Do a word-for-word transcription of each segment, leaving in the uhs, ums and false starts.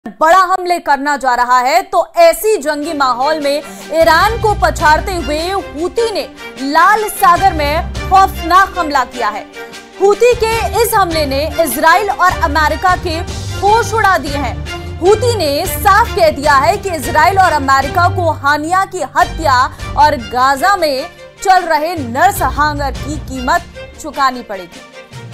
बड़ा हमले करना जा रहा है, तो ऐसी जंगी माहौल में ईरान को पछाड़ते हुए हूती ने लाल सागर में खौफनाक हमला किया है। हूती के इस हमले ने इजराइल और अमेरिका के होश उड़ा दिए हैं। हूती ने साफ कह दिया है कि इजराइल और अमेरिका को हानिया की हत्या और गाजा में चल रहे नरसंहार की कीमत चुकानी पड़ेगी।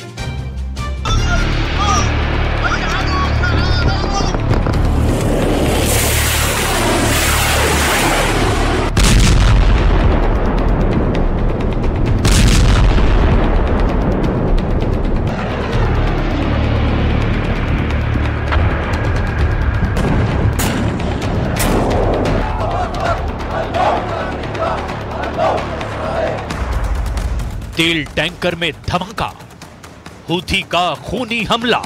तेल टैंकर में धमाका, हूथी का खूनी हमला।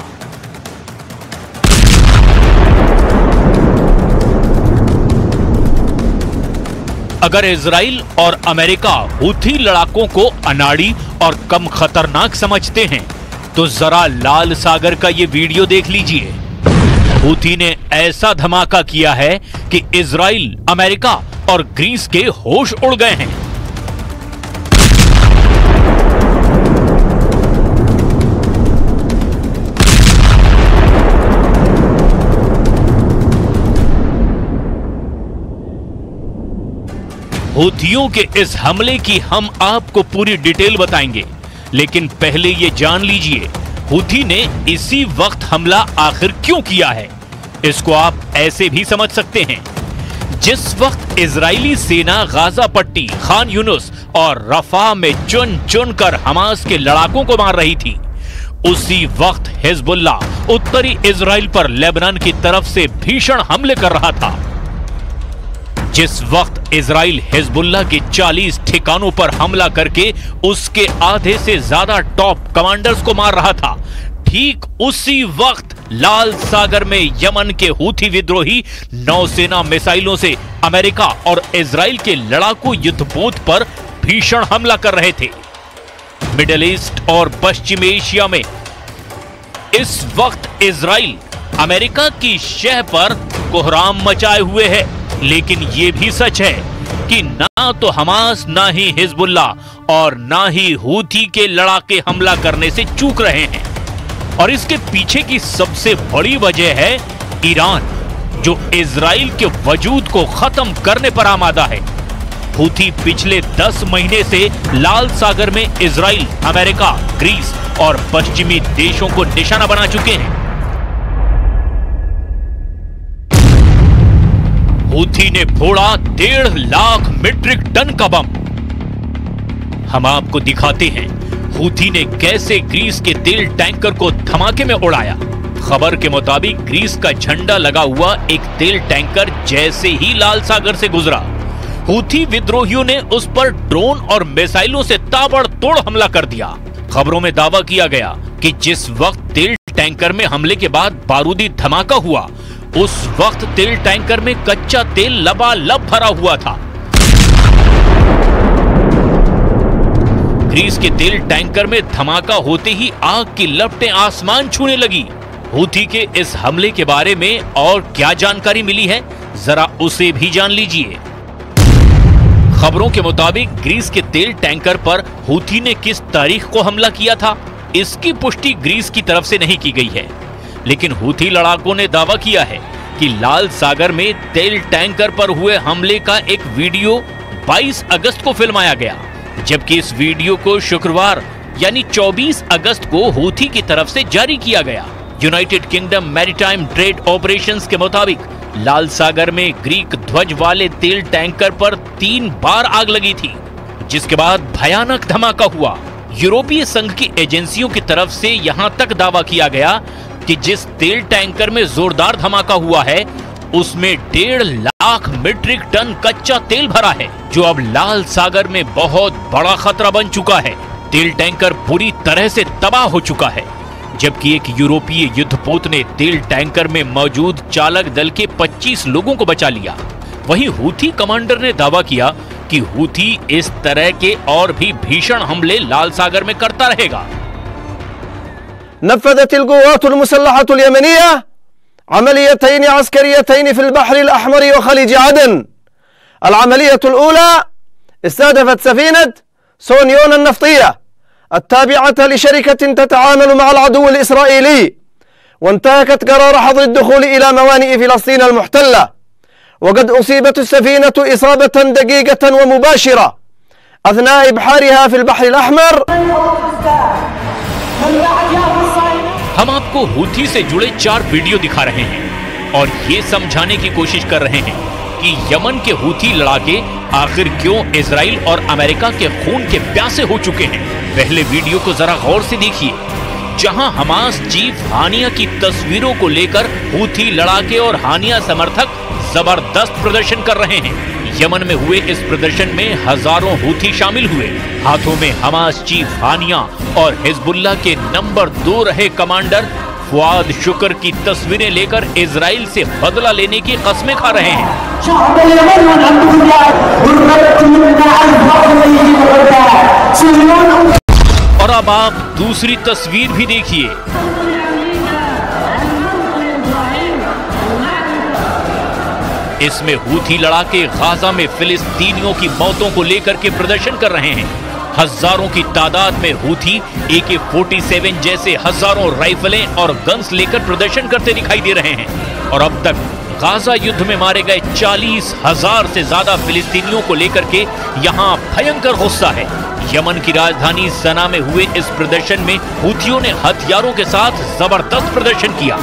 अगर इजराइल और अमेरिका हूथी लड़ाकों को अनाड़ी और कम खतरनाक समझते हैं तो जरा लाल सागर का ये वीडियो देख लीजिए। हूथी ने ऐसा धमाका किया है कि इजराइल, अमेरिका और ग्रीस के होश उड़ गए हैं। हूथियों के इस हमले की हम आपको पूरी डिटेल बताएंगे, लेकिन पहले ये जान लीजिए हूथी ने इसी वक्त हमला आखिर क्यों किया है। इसको आप ऐसे भी समझ सकते हैं, जिस वक्त इजरायली सेना गाजा पट्टी, खान यूनुस और रफा में चुन चुन कर हमास के लड़ाकों को मार रही थी, उसी वक्त हिजबुल्लाह उत्तरी इजराइल पर लेबनान की तरफ से भीषण हमले कर रहा था। जिस वक्त इजराइल हिजबुल्लाह के चालीस ठिकानों पर हमला करके उसके आधे से ज्यादा टॉप कमांडर्स को मार रहा था, ठीक उसी वक्त लाल सागर में यमन के हूथी विद्रोही नौसेना मिसाइलों से अमेरिका और इजराइल के लड़ाकू युद्धपोत पर भीषण हमला कर रहे थे। मिडिल ईस्ट और पश्चिम एशिया में इस वक्त इजराइल अमेरिका की शह पर कोहराम मचाए हुए है, लेकिन यह भी सच है कि ना तो हमास, ना ही हिजबुल्लाह और ना ही हूथी के लड़ाके हमला करने से चूक रहे हैं। और इसके पीछे की सबसे बड़ी वजह है ईरान, जो इजराइल के वजूद को खत्म करने पर आमादा है। हूथी पिछले दस महीने से लाल सागर में इजराइल, अमेरिका, ग्रीस और पश्चिमी देशों को निशाना बना चुके हैं। हूथी ने फोड़ा डेढ़ लाख मीट्रिक टन का बम। हम आपको दिखाते हैं हूथी ने कैसे ग्रीस के तेल टैंकर को धमाके में उड़ाया। खबर के मुताबिक ग्रीस का झंडा लगा हुआ एक तेल टैंकर जैसे ही लाल सागर से गुजरा, हूथी विद्रोहियों ने उस पर ड्रोन और मिसाइलों से ताबड़तोड़ हमला कर दिया। खबरों में दावा किया गया कि जिस वक्त तेल टैंकर में हमले के बाद बारूदी धमाका हुआ, उस वक्त तेल टैंकर में कच्चा तेल लबालब भरा हुआ था। ग्रीस के तेल टैंकर में धमाका होते ही आग की लपटें आसमान छूने लगी। हूथी के इस हमले के बारे में और क्या जानकारी मिली है, जरा उसे भी जान लीजिए। खबरों के मुताबिक ग्रीस के तेल टैंकर पर हूथी ने किस तारीख को हमला किया था, इसकी पुष्टि ग्रीस की तरफ से नहीं की गई है, लेकिन हूथी लड़ाकों ने दावा किया है कि लाल सागर में तेल टैंकर पर हुए हमले का एक वीडियो बाईस अगस्त को फिल्माया गया, जबकि इस वीडियो को शुक्रवार यानी चौबीस अगस्त को हूथी की तरफ से जारी किया गया। United Kingdom maritime trade operations के मुताबिक लाल सागर में ग्रीक ध्वज वाले तेल टैंकर पर तीन बार आग लगी थी, जिसके बाद भयानक धमाका हुआ। यूरोपीय संघ की एजेंसियों की तरफ से यहां तक दावा किया गया कि जिस तेल टैंकर में जोरदार धमाका हुआ है, उसमें डेढ़ लाख मीट्रिक टन कच्चा तेल भरा है, जो अब लाल सागर में बहुत बड़ा खतरा बन चुका है। तेल टैंकर बुरी तरह से तबाह हो चुका है, जबकि एक यूरोपीय युद्धपोत ने तेल टैंकर में मौजूद चालक दल के पच्चीस लोगों को बचा लिया। वहीं हूथी कमांडर ने दावा किया कि हूथी इस तरह के और भी भीषण हमले लाल सागर में करता रहेगा। نفذت القوات المسلحة اليمنية عمليتين عسكريتين في البحر الأحمر وخليج عدن. العملية الأولى استهدفت سفينة سونيون النفطية التابعة لشركة تتعامل مع العدو الإسرائيلي، وانتهكت قرار حظر الدخول إلى موانئ فلسطين المحتلة، وقد أصيبت السفينة إصابة دقيقة ومباشرة أثناء إبحارها في البحر الأحمر. हम आपको हूथी से जुड़े चार वीडियो दिखा रहे हैं और ये समझाने की कोशिश कर रहे हैं कि यमन के हूथी लड़ाके आखिर क्यों इजराइल और अमेरिका के खून के प्यासे हो चुके हैं। पहले वीडियो को जरा गौर से देखिए, जहां हमास चीफ हानिया की तस्वीरों को लेकर हूथी लड़ाके और हानिया समर्थक जबरदस्त प्रदर्शन कर रहे हैं। यमन में हुए इस प्रदर्शन में हजारों हूथी शामिल हुए। हाथों में हमास चीफ हानिया और हिजबुल्लाह के नंबर दो रहे कमांडर फुआद शुक्र की तस्वीरें लेकर इजराइल से बदला लेने की कस्में खा रहे हैं। और अब आप दूसरी तस्वीर भी देखिए। इसमें हूथी लड़ाके गाजा में फिलिस्तीनियों की मौतों को लेकर के प्रदर्शन कर रहे हैं। हजारों की तादाद में हूथी ए के फोर्टी सेवन जैसे हजारों राइफलें और गन्स लेकर प्रदर्शन करते दिखाई दे रहे हैं। और अब तक गाजा युद्ध में मारे गए चालीस हजार से ज्यादा फिलिस्तीनियों को लेकर के यहाँ भयंकर गुस्सा है। यमन की राजधानी सना में हुए इस प्रदर्शन में हूथियों ने हथियारों के साथ जबरदस्त प्रदर्शन किया।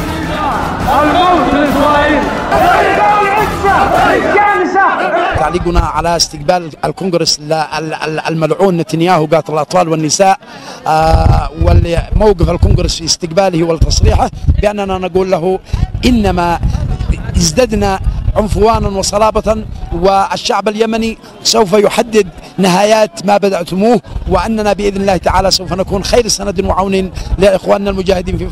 تعليقنا على استقبال الكونغرس الملعون نتنياهو قاتل الأطفال والنساء، وموقف الكونغرس في استقباله وتصريحه بأننا نقول له إنما ازددنا عنفوانا وصلابة، والشعب اليمني سوف يحدد نهايات ما بدأتموه، وأننا بإذن الله تعالى سوف نكون خير سند وعون لإخواننا المجاهدين في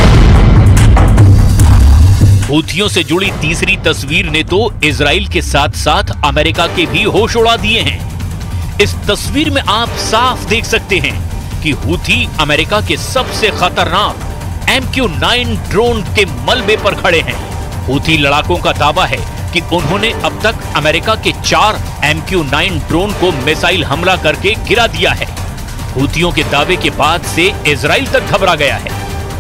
हूथियों से जुड़ी तीसरी तस्वीर ने तो इजराइल के साथ साथ अमेरिका के भी होश उड़ा दिए हैं। इस तस्वीर में आप साफ देख सकते हैं कि हूथी अमेरिका के सबसे खतरनाक एम क्यू नाइन ड्रोन के मलबे पर खड़े हैं। हूथी लड़ाकों का दावा है कि उन्होंने अब तक अमेरिका के चार एम क्यू नाइन ड्रोन को मिसाइल हमला करके गिरा दिया है। हूथियों के दावे के बाद से इजराइल तक घबरा गया है।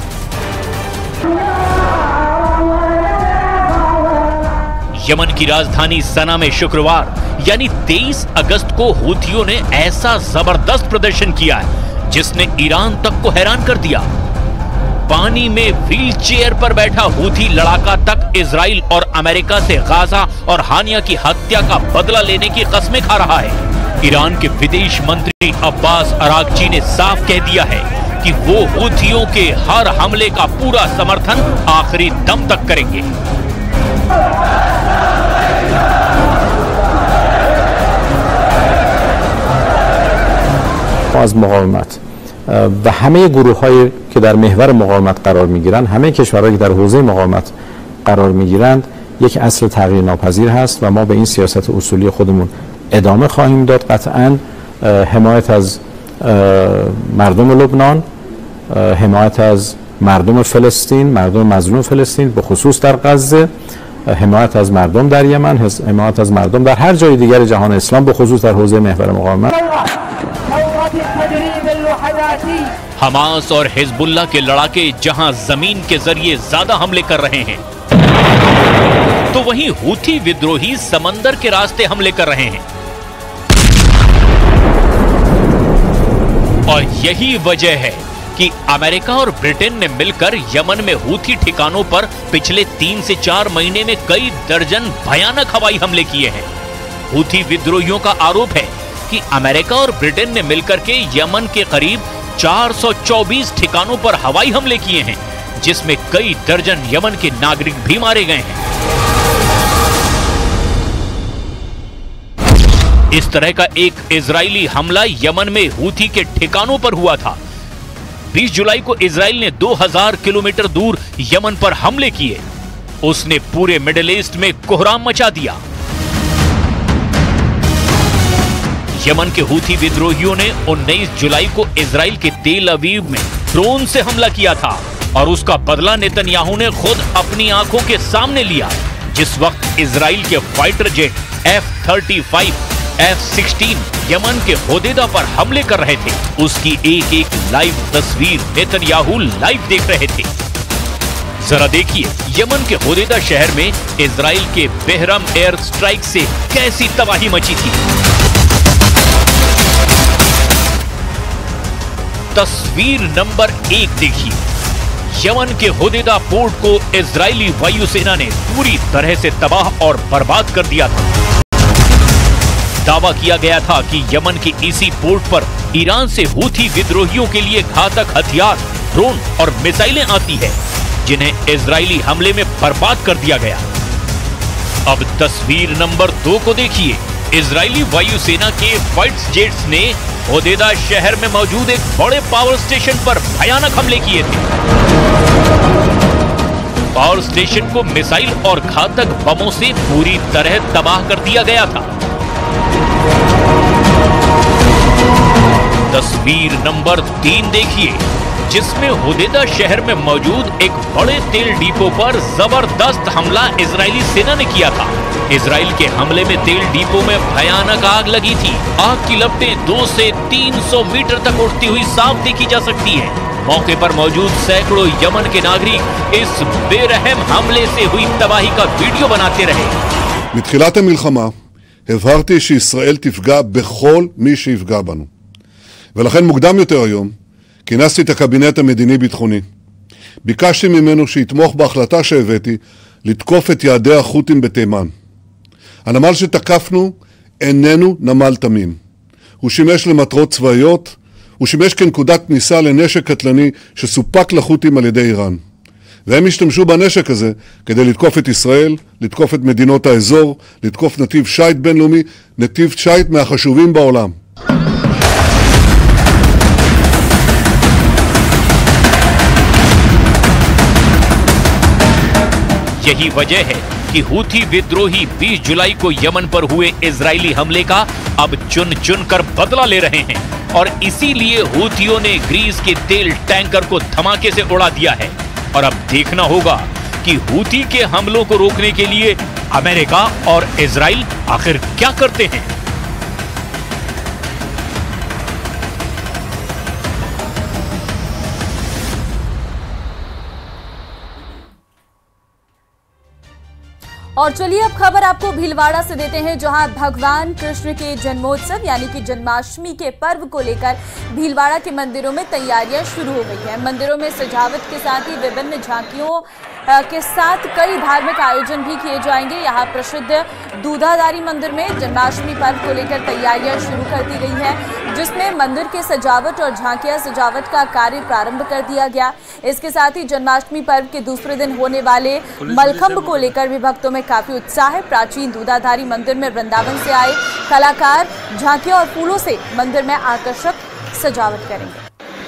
यमन की राजधानी सना में शुक्रवार यानी तेईस अगस्त को हूथियों ने ऐसा जबरदस्त प्रदर्शन किया है जिसने ईरान तक को हैरान कर दिया। पानी में व्हील चेयर पर बैठा हूथी लड़ाका तक इजराइल और अमेरिका से गाजा और हानिया की हत्या का बदला लेने की कस्में खा रहा है। ईरान के विदेश मंत्री अब्बास अरागची ने साफ कह दिया है कि वो हूथियों के हर हमले का पूरा समर्थन आखिरी दम तक करेंगे। از مقاومت و همه گروه‌هایی که در محور مقاومت قرار می‌گیرند، همه کشورهایی که در حوزه مقاومت قرار می‌گیرند، یک اصل تغییر ناپذیر هست و ما به این سیاست اصولی خودمون ادامه خواهیم داد. قطعاً حمایت از مردم لبنان، حمایت از مردم فلسطین، مردم مظلوم فلسطین به خصوص در غزه، حمایت از مردم در یمن، حمایت از مردم در هر جای دیگر جهان اسلام به خصوص در حوزه محور مقاومت. हमास और हिजबुल्लाह के लड़ाके जहां जमीन के जरिए ज्यादा हमले कर रहे हैं, तो वहीं हूथी विद्रोही समंदर के रास्ते हमले कर रहे हैं। और यही वजह है कि अमेरिका और ब्रिटेन ने मिलकर यमन में हूथी ठिकानों पर पिछले तीन से चार महीने में कई दर्जन भयानक हवाई हमले किए हैं। हूथी विद्रोहियों का आरोप है कि अमेरिका और ब्रिटेन ने मिलकर के यमन के करीब चार सौ चौबीस ठिकानों पर हवाई हमले किए हैं, जिसमें कई दर्जन यमन के नागरिक भी मारे गए हैं। इस तरह का एक इजरायली हमला यमन में हूथी के ठिकानों पर हुआ था। बीस जुलाई को इजराइल ने दो हज़ार किलोमीटर दूर यमन पर हमले किए। उसने पूरे मिडिल ईस्ट में कोहराम मचा दिया। यमन के हूथी विद्रोहियों ने उन्नीस जुलाई को इजराइल के तेल अवीव में ड्रोन से हमला किया था। और उसका बदला नेतन्याहू ने खुद अपनी आंखों के सामने लिया, जिस वक्त इजराइल के fighter jet F thirty five, F sixteen Yemen के होदेदा पर हमले कर रहे थे। उसकी एक एक लाइव तस्वीर नेतन्याहू लाइव देख रहे थे। जरा देखिए यमन के होदेदा शहर में इजराइल के बेहरम एयर स्ट्राइक से कैसी तबाही मची थी। तस्वीर नंबर एक देखिए, यमन के होदेदा पोर्ट को इजरायली वायुसेना ने पूरी तरह से तबाह और बर्बाद कर दिया था। दावा किया गया था कि यमन के इसी पोर्ट पर ईरान से हूथी विद्रोहियों के लिए घातक हथियार, ड्रोन और मिसाइलें आती है, जिन्हें इजरायली हमले में बर्बाद कर दिया गया। अब तस्वीर नंबर दो को देखिए, इजरायली वायुसेना के फाइटर जेट्स ने होदेदा शहर में मौजूद एक बड़े पावर स्टेशन पर भयानक हमले किए थे। पावर स्टेशन को मिसाइल और घातक बमों से पूरी तरह तबाह कर दिया गया था। तस्वीर नंबर तीन देखिए, जिसमें होदेदा शहर में मौजूद एक बड़े तेल डिपो पर जबरदस्त हमला इजरायली सेना ने किया था। इजराइल के हमले में तेल डिपो में भयानक आग लगी थी। आग की लपटें दो से तीन सौ मीटर तक उठती हुई साफ देखी जा सकती है। मौके पर मौजूद सैकड़ों यमन के नागरिक इस बेरहम हमले से हुई तबाही का वीडियो बनाते रहे। מתחילת המלחמה הבהרתי שישראל תפגע בכל מי שיפגע בנו. ולכן מוקדם יותר היום כינסתי את הקבינט המדיני-ביטחוני. ביקשתי ממנו שיתמוך בהחלטה שהבאתי לתקוף את יעדי החות'ים בתימן. הנמל שתקפנו איננו נמל תמים. הוא שימש למטרות צבאיות, הוא שימש כנקודת כניסה לנשק קטלני שסופק לחות'ים על ידי איראן. והם השתמשו בנשק הזה כדי לתקוף את ישראל, לתקוף את מדינות האזור, לתקוף נתיב שייט בינלאומי, נתיב שייט מהחשובים בעולם. यही वजह है कि हूथी विद्रोही बीस जुलाई को यमन पर हुए इजरायली हमले का अब चुन चुन कर बदला ले रहे हैं और इसीलिए हूथियों ने ग्रीस के तेल टैंकर को धमाके से उड़ा दिया है। और अब देखना होगा कि हूथी के हमलों को रोकने के लिए अमेरिका और इजराइल आखिर क्या करते हैं। और चलिए अब खबर आपको भीलवाड़ा से देते हैं, जहां भगवान कृष्ण के जन्मोत्सव यानी कि जन्माष्टमी के पर्व को लेकर भीलवाड़ा के मंदिरों में तैयारियां शुरू हो गई हैं। मंदिरों में सजावट के साथ ही विभिन्न झांकियों के साथ कई धार्मिक आयोजन भी किए जाएंगे। यहाँ प्रसिद्ध दूधाधारी मंदिर में जन्माष्टमी पर्व को लेकर तैयारियां शुरू कर दी गई हैं, जिसमें मंदिर के सजावट और झांकियां सजावट का कार्य प्रारंभ कर दिया गया। इसके साथ ही जन्माष्टमी पर्व के दूसरे दिन होने वाले मलखंब को लेकर भी भक्तों में काफी उत्साह है। प्राचीन दूधाधारी मंदिर में वृंदावन से आए कलाकार झांकियां और फूलों से मंदिर में आकर्षक सजावट करेंगे।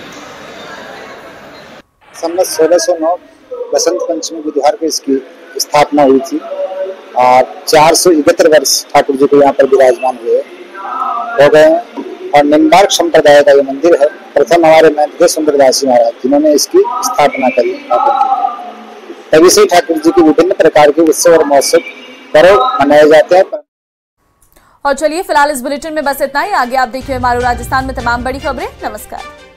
सन सोलह सौ नौ बसंत पंचमी बुधवार को इसकी स्थापना हुई थी और चार सौ इकहत्तर वर्ष ठाकुर जी को यहाँ पर विराजमान हुए हो गए हैं। और निम्बार्क संप्रदाय का ये मंदिर है। प्रथम हमारे महंत सुंदरदास महाराज जिन्होंने इसकी स्थापना करी। तभी से ठाकुर जी की विभिन्न प्रकार के उत्सव और महोत्सव पर्व मनाए जाते हैं। और चलिए फिलहाल इस बुलेटिन में बस इतना ही। आगे आप देखिए हमारे राजस्थान में तमाम बड़ी खबरें। नमस्कार।